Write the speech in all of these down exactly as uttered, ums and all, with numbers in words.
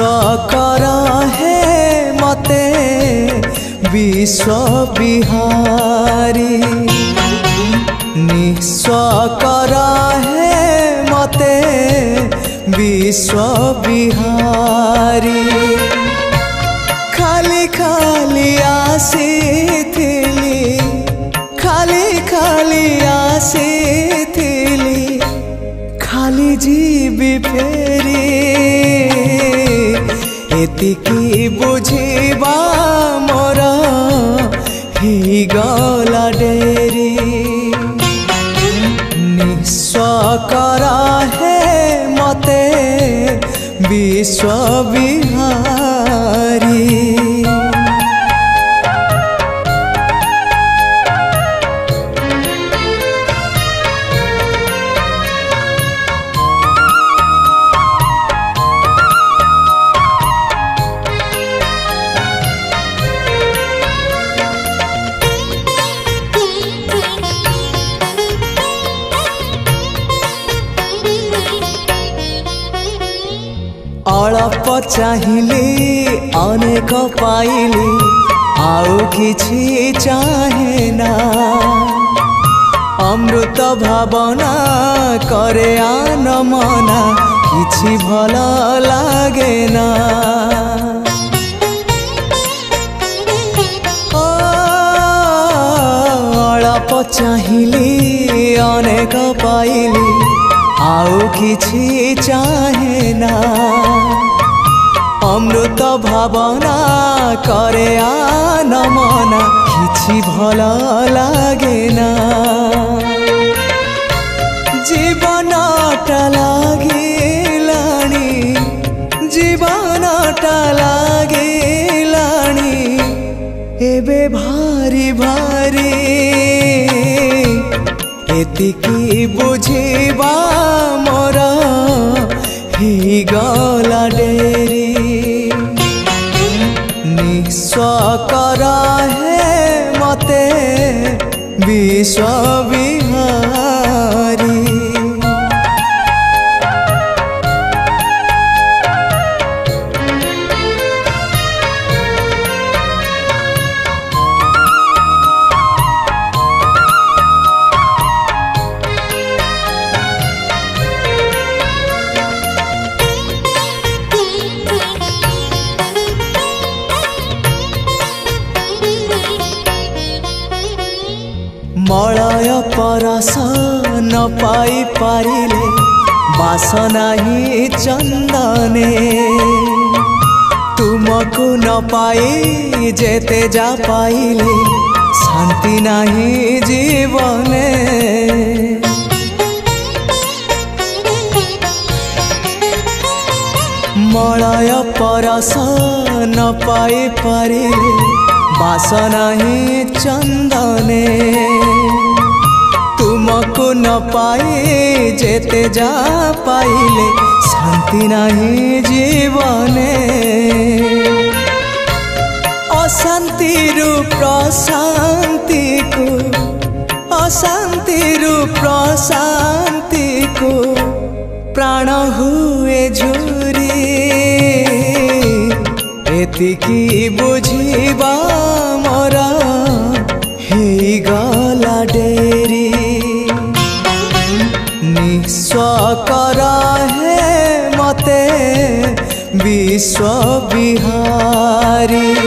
कर हे मते विश्व बिहारी निस्व कर हे मते विश्व बिहारी खाली खाली आसीथिली खाली खाली आसीथिली खाली जीवी फेरी एतिकी बुझिबा मोर ही गला डेरी निस्व कर हे मते विश्व बिहारी अल्प चाहिली अनेक पाइली आउ किछि चाहे ना अमृत भावना करे आन मना किछि भल लागे ना अल्प चाहिली अनेक पाइली आउ किछि चाहे ना अमृत भावना करे आन मना किछि भल लागे ना जीवनटा लागिलाणी जीवनटा लागिलाणी एबे भारी भारी एतिकी बुझिबा मोर ही गला डेरी निस्व कर हे मते विश्व बिहारी मलय परस न पाई पारिले बासना ही चंदने तुमको न पाई जेते जा पाइले शांति नहीं जीवने मलय परस न पाई पारिले बासना ही चंदने तुमको न पाई जेते जा पाइले शांति नहीं जीवने अशांति रु प्रशांति को अशांति रु प्रशांति को प्राण हुए झुरी एतिकी बुझिबा मोर ही गला डेरी निस्व कर हे मते विश्व बिहारी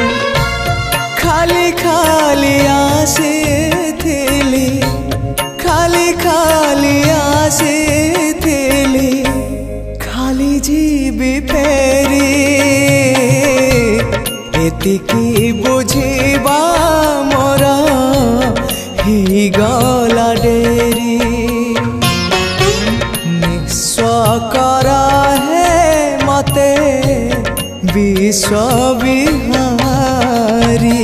खाली खाली आसीथिली खाली खाली आसीथिली खाली जीवी फेरी एतिकी बुझिबा मोर ही गला डेरी निस्व कर हे मते विश्व बिहारी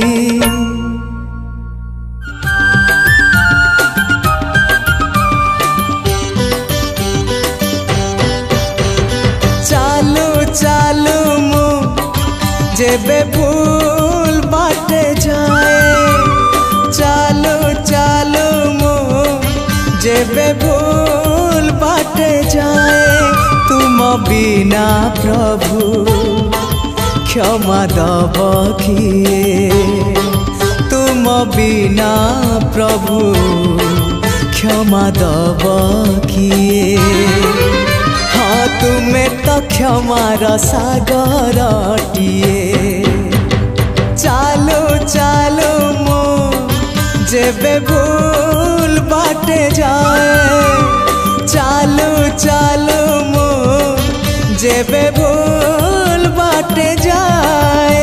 चालू चालू मु जेबे भूल बाटे जाए चालू चालू मु जेबे भूल बाटे जाए तुम बिना प्रभु क्षमा दब किए तुम बिना प्रभु क्षमा दब किए हाँ तुम्हें तो क्षमार सागरटिए चालू चालू मो जेबे भूल बाटे जाए चालू चालू मो जेबे भूल बाटे जाए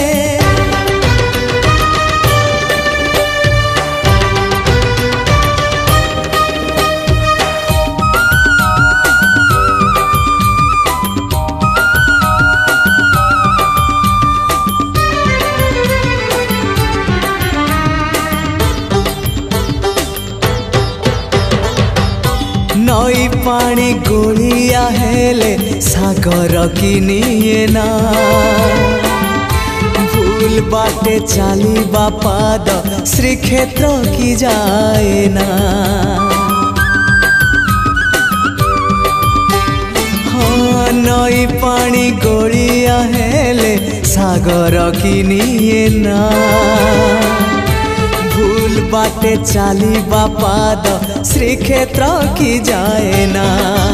नई पानी गोलिया हेले सागर किनिए ना भूल बाटे चाली बापाद श्रीक्षेत्र की जाए ना हाँ नई पानी गोलिया हेले सागर किनिए ना भूल बाटे चाली बापाद श्रीक्षेत्र की जाए ना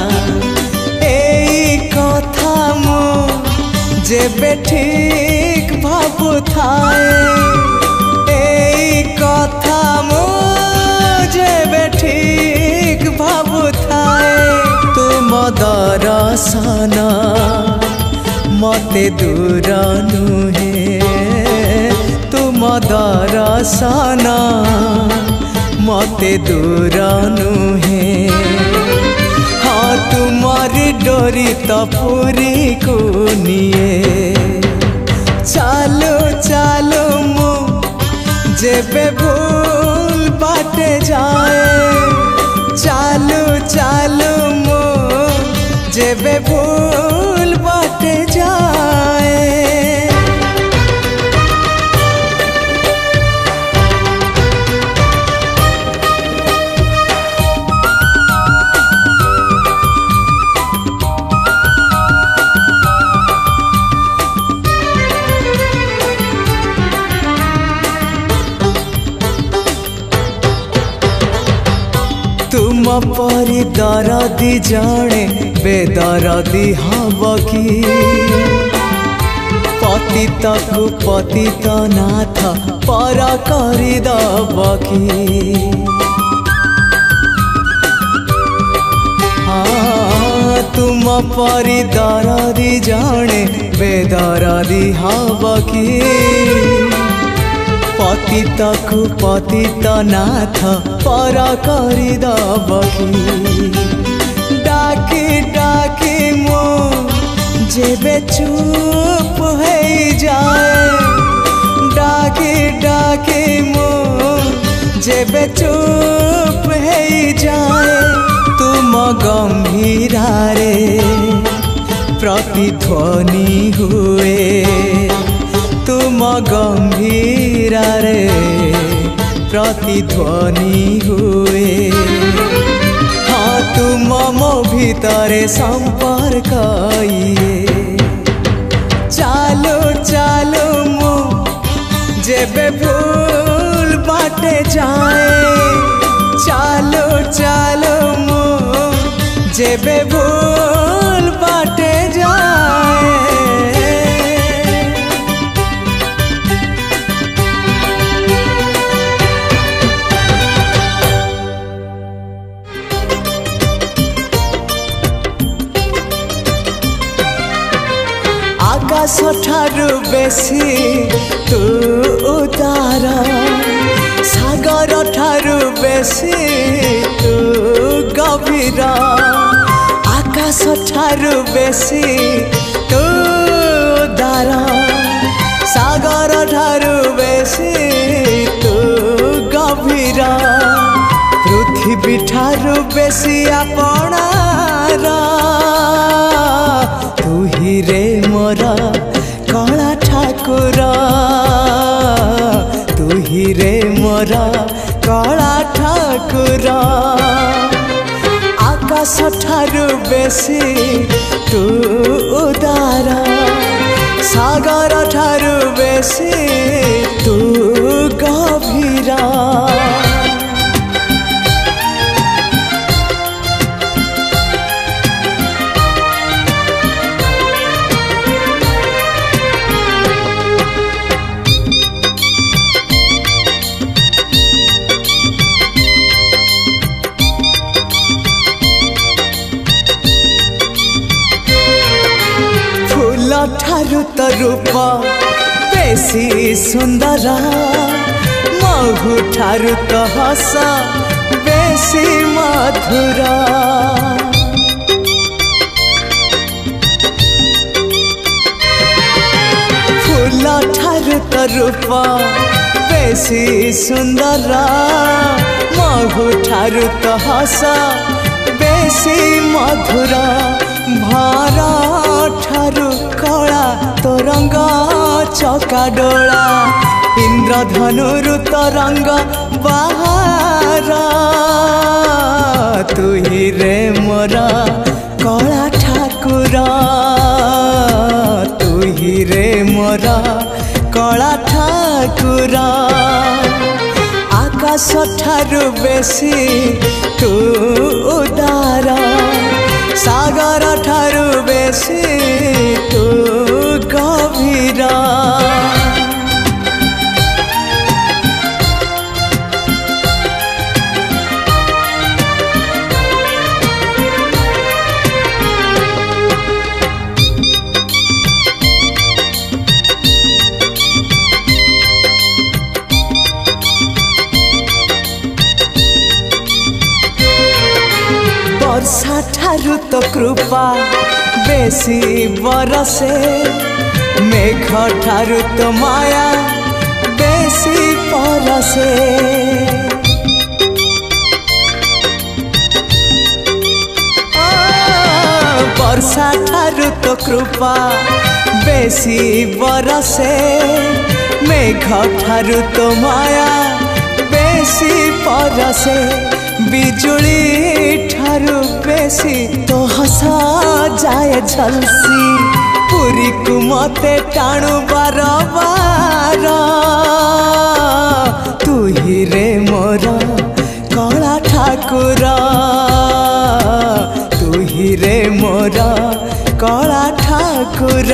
एई कथा मो जेबे ठीक भाबु थाए एई कथा मो जेबे ठीक भाबु थाए तुम दर्शन मते दूर नुहे तुम दर्शन मते दूर नुहे हाँ तुम्हारी डोरी तो पूरी को निए चालू चालू मु जेबे भूल बाटे जाए चालू चालू मु जेबे भूल बाटे जाए तुम परी दरदी जणे बेदरदी हब कि पतित को पतित नाथ पर करी दब कि हाँ तुम परी दरदी जणे बेदरदी हब कि पतित को पतित नाथ पर करी दब कि डाकी डाकी मो जेबे चुप है जाए डाकी डाकी मो जेबे चुप है जाए तुम गंभीरा रे प्रतिध्वनि हुए तुम गंभीरा रे प्रतिध्वनि हुए हाँ तुम मो भीतरे संपर्क चालू चालू मु जेबे भूल बाटे जाए चालू चालू मु जेबे भूल बाटे जाए आकाश ठारू बेसी तू उदार सागर ठारू बेसी तू गभीर आकाश ठारू बेसी तू उदार सागर ठारू बेसी तू गभीर पृथ्वी ठारू बेसी आपणार तू ही रे मोर कला ठाकुर तू ही रे मोर कला ठाकुर आकाश ठारू बेसी तू उदार सागर ठारू बेसी तू गभीरा ठारू तो रूप बेसी सुंदर महु ठारू तो हस बेसी मधुर फूल ठारू तो रूप बेसी सुंदर महु ठारू तो हस बेसी मधुर भरा ठारू कला तो रंग चका डोला इंद्रधनुरु तो रंग बाहर तू ही रे मोरा कला ठाकुर तू ही रे मोरा कला ठाकुर आकाश ठारू बेसी तू उदार सागर ठारू बेसी तू गभीरा वर्षा ठारू तो कृपा बेसी बरसे मेघ ठारू तो माया बेसी परसे वर्षा ठारू तो कृपा बेसी बरसे मेघ ठारू तो माया बेसी परसे बिजुली ठारू बेसी तो हसा जाए झलसी पूरी को मते टाणु बार बार तू ही रे मोरा कला ठाकुर तू ही रे मोरा कला ठाकुर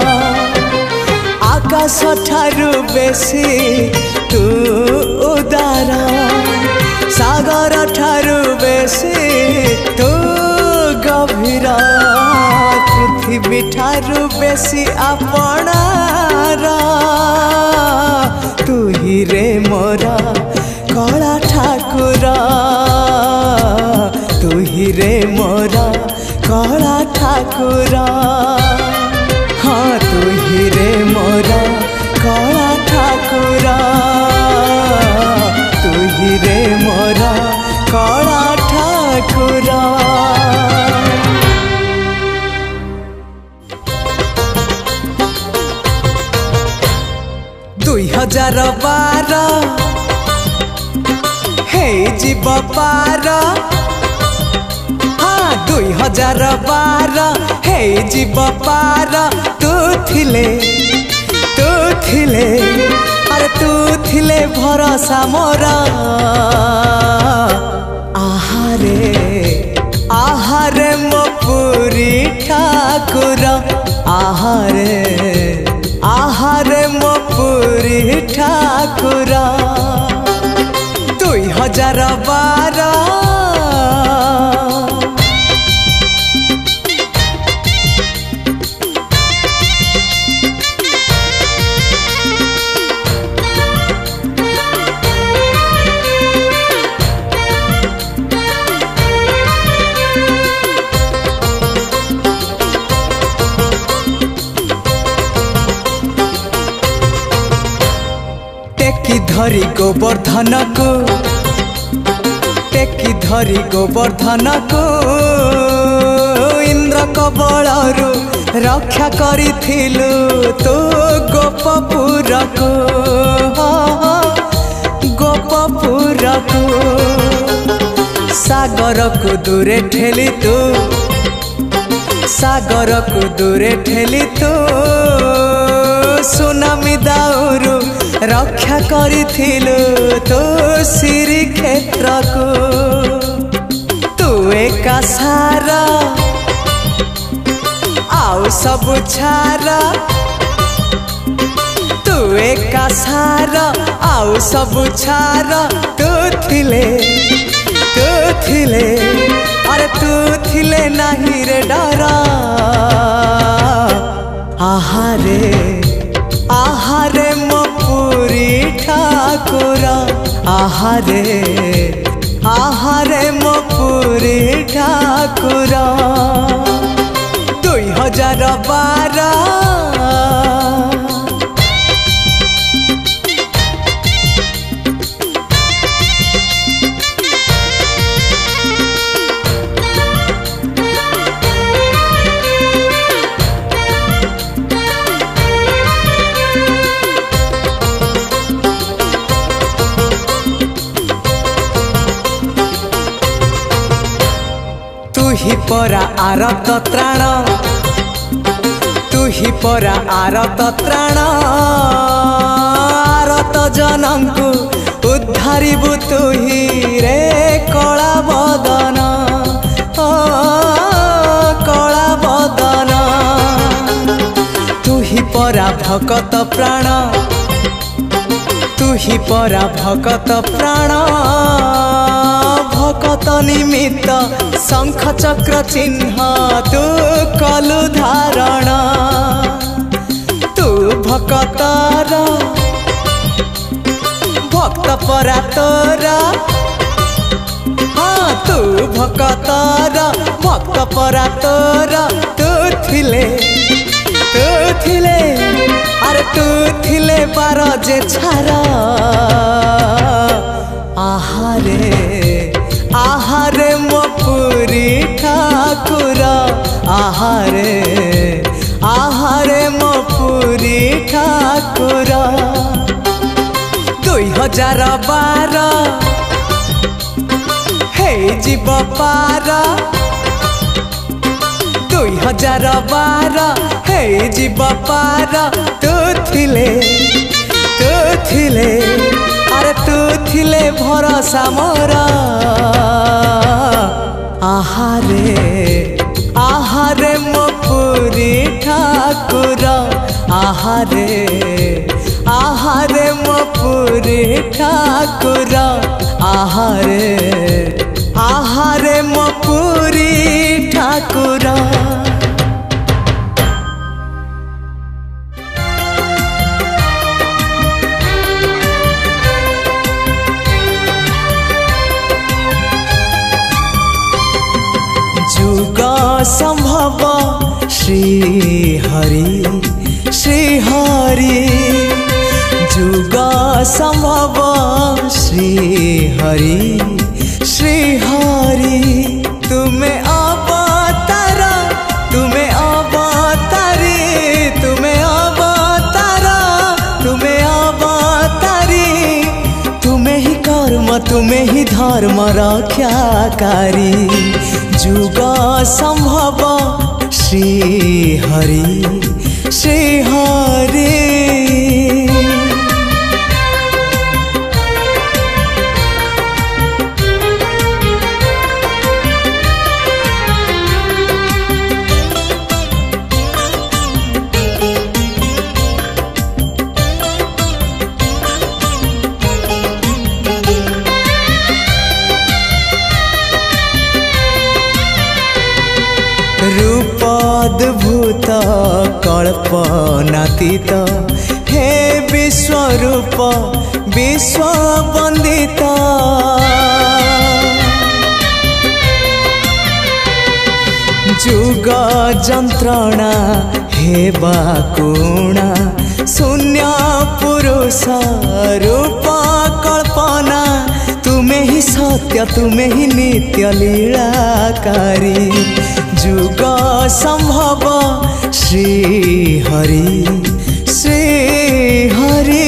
आकाश ठारू बेसी तू उदार सागर ठारू बेसी तू गभीरा पृथ्वी ठारू बेसी आपणार तू ही रे मोरा कला ठाकुर तू ही रे मोरा कला ठाकुर हाँ तू ही रे मोरा कला ठाकुर तू ही रे मोरा कला ठाकुर दुई हजार बार हे जीव पार हाँ दुई हजार बार हे जीव पार तू थिले तू थिले अरे तू थिले भरोसा मोरा आहारे आहारे मो पुरी ठाकुर आहारे आहारे मो पुरी ठाकुर दुई हजार बार टेकी धरी गोवर्धन को टेकी धरी गोवर्धन को इंद्र कबलरु रक्षा करिथिलु तो गोपपुर को गोपपुर को सागर को दूरे ठेली तू सागर को दूरे ठेली तू रक्षा करिथिलु तो श्री क्षेत्र को तू एका सारा आउ सब छारा तू एका सारा आउ सब छारा तू थिले तू थिले अरे तू थिले नहीं रे डरा आहारे आहारे मो पुरी ठाकुर आहारे आहारे मो पुरी ठाकुर दुई हजार बारह तू ही परा आरत त्राण तू ही परा आरत त्राण आरत जनंकु उद्धारिबु तू ही रे कला बदन ओ कला बदन तू ही परा भगत प्राण तू ही परा भगत प्राण भगत निमित्त शंख चक्र चिन्ह तू कलु धारण तू भगतर भक्त परा तोर हाँ तू भगतर भक्त परा तोर तू थिले तू थिले अरे तू थिले बार जे छारा आहारे आहारे मो पुरी ठाकुर आहारे आहारे मो पुरी ठाकुर दुई हजार बारह हे जीव पार दुई हजार बारह हे जीव पार तू थिले तू थिले अरे तू थिले भरोसा मोरा आहारे आहारे मो पुरी ठाकुर आहारे आहारे मो पुरी ठाकुर आहारे आहारे मो पुरी ठाकुर जुग संभव श्री हरि श्री हरि जुग संभव श्री हरि श्री हरि तुम्हें अवतार तुम्हें अवतारी तुम्हें अवतार तुम्हें अवतारी तुम्हें ही कर्म तुम्हें ही धर्म रक्षाकारी जुग संभव श्री हरि श्री हरि रूपद्भुत कल्पनातीत हे विश्वरूप विश्ववंदित जुग जंत्रणा हे बाकुणा शून्य पुरुष रूप कल्पना तुम्हें ही सत्य तुम्हें ही नित्य लीलाकारी जुग संभव श्री हरि श्री हरि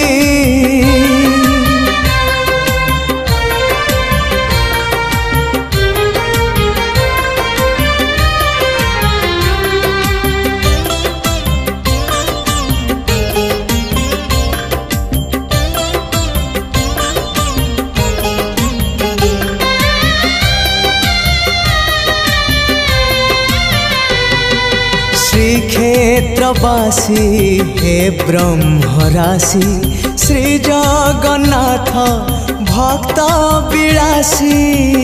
वेदवासी हे ब्रह्मराशि श्री जगन्नाथ भक्त विलासी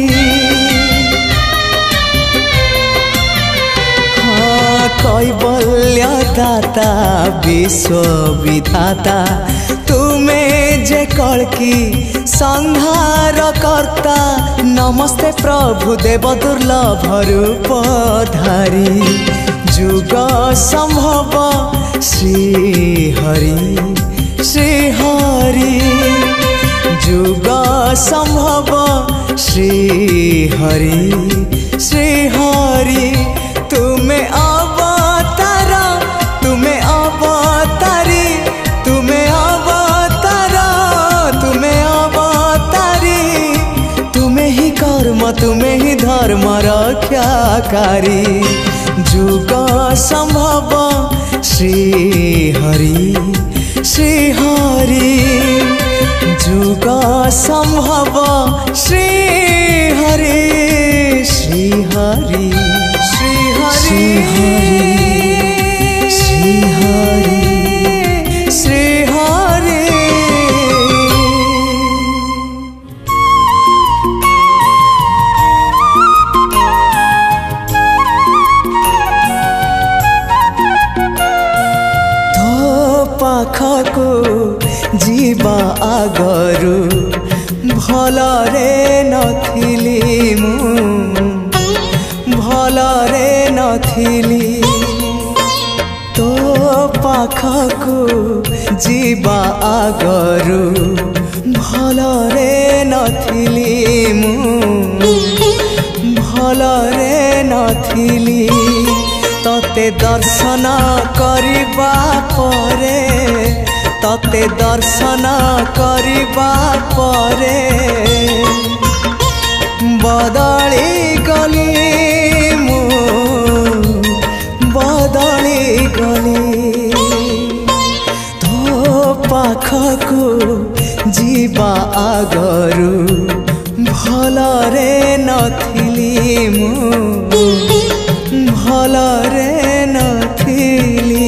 कैवल्य दाता विश्व विधाता तुम्हें जे कल्कि संहार कर्ता नमस्ते प्रभु देव दुर्लभ रूप धारी जुग संभव श्री हरि श्री हरि जुग संभव श्री हरि श्री हरि तुम्हें अवतार तुम्हें अवतारी तुम्हें अवतार तुम्हें अवतारी तुम्हें ही कर्म तुम्हें ही धर्म रक्षाकारी जुग संभव श्री हरि श्री हरि जुग संभव श्री हरि श्री हरि श्री हरि श्री हरि श्री हरि तो पाखको जीवा आगरू भलरे नथिली मु भलरे नथिली तो पाखको जीवा आगरू भलरे नथिली मु भलरे नथिली तते दर्शन करिबा परे तते दर्शन करिबा परे बदली गली मु बदली गली तो पाखको जीवा आगरू भलरे नथिली मु भलरे नथिली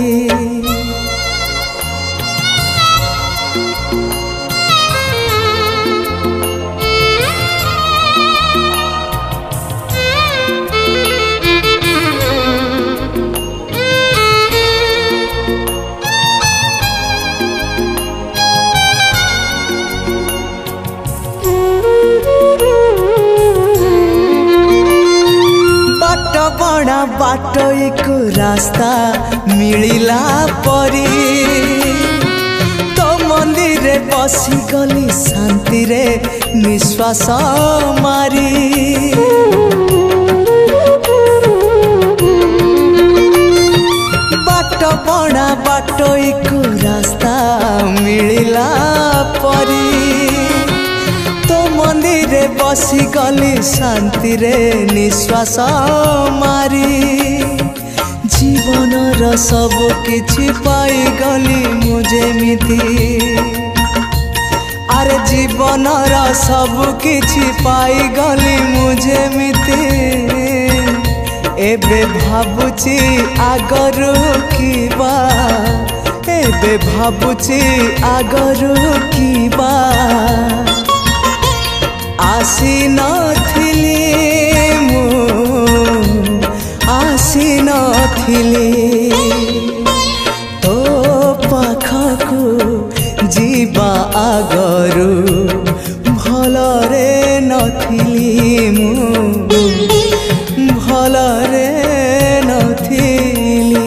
बड़ा बाट एक रास्ता मिलिला परी तो मंदिर बसी गली शांति रे निश्वास मारी बाट बड़ा बाट एक रास्ता मिलिला परी तो मंदिर बसी गली शांति रे निश्वास मारी जीवन र सब किछि पाई गली मुझे मिति अरे जीवन र सब किछि पाई गली मुझे मिति एबे भाबुची आगरू किबा एबे भाबुची आगरू किबा आसी नथिली मु आसी नथिली तो पाखको जीवा आगरू भलरे नथिली मु भलरे नथिली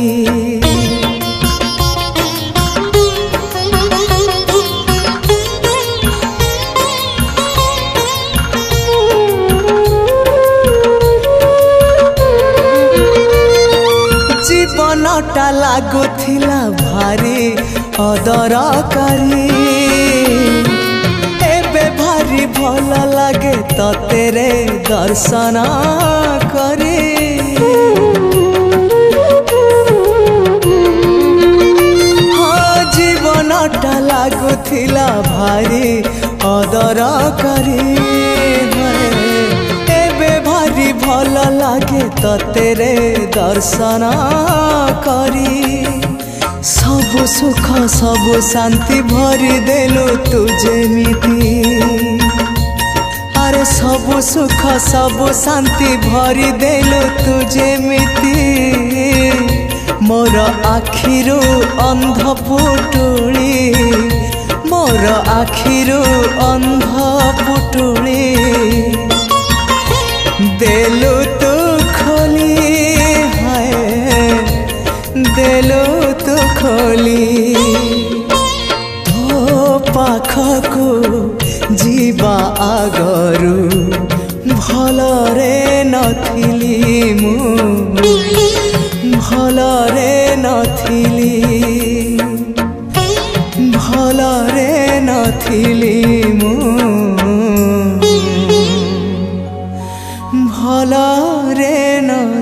जीवनटा लागुथिला भारी अदरकारी एबे भारी भल लागे ततेरे दर्शन करी हाँ जीवनटा लागुथिला भारी अदरकारी एबे भारी भल लागे तेरे दर्शन करी सब सुख सब शांति भरी देलु तू जेमिति अरे सब सुख सब शांति भरी देलु तू जेमिति मोर आखिरु अंध पुटुली मोर आखिरु अंध पुटुली देलु तू खोली हाय देलु तू खोली तो पाखकु जीवा आगरु भलरे नथिली मु भलरे नथिली भलरे नथिली मु भलरे न